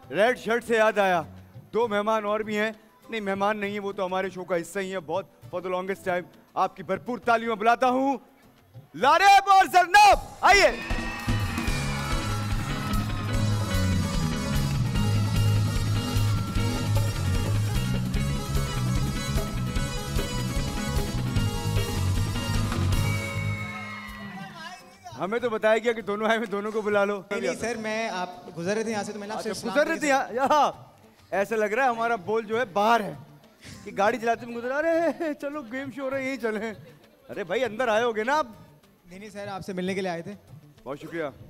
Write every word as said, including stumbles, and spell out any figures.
Red shirt से याद आया, दो मेहमान और भी हैं। नहीं मेहमान नहीं है, वो तो हमारे शो का हिस्सा ही है बहुत फॉर द लॉन्गेस्ट टाइम। आपकी भरपूर तालियों में बुलाता हूं लारेब और जरनब, आइए। हमें तो बताया गया कि दोनों आए, में दोनों को बुला लो। नहीं, नहीं सर, मैं आप गुजर रहे थे यहाँ से तो मैंने आपसे अच्छा, गुजर रहे थे यहाँ। ऐसा लग रहा है हमारा बोल जो है बाहर है कि गाड़ी चलाते हुए गुजर, अरे चलो गेम शो रहे यहीं चले। अरे भाई अंदर आए होगे ना आप? नहीं नहीं सर, आपसे मिलने के लिए आए थे। बहुत शुक्रिया।